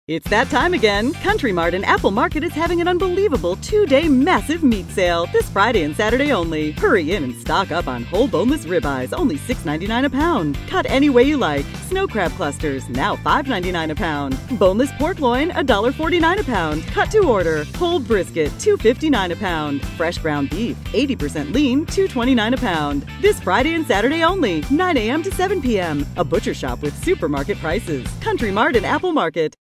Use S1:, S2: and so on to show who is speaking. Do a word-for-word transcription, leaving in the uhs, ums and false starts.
S1: It's that time again. Country Mart and Apple Market is having an unbelievable two-day massive meat sale this Friday and Saturday only. Hurry in and stock up on whole boneless ribeyes, only six ninety-nine a pound. Cut any way you like. Snow crab clusters, now five ninety-nine a pound. Boneless pork loin, one forty-nine a pound. Cut to order. Whole brisket, two fifty-nine a pound. Fresh ground beef, eighty percent lean, two twenty-nine a pound. This Friday and Saturday only, nine a m to seven p m A butcher shop with supermarket prices. Country Mart and Apple Market.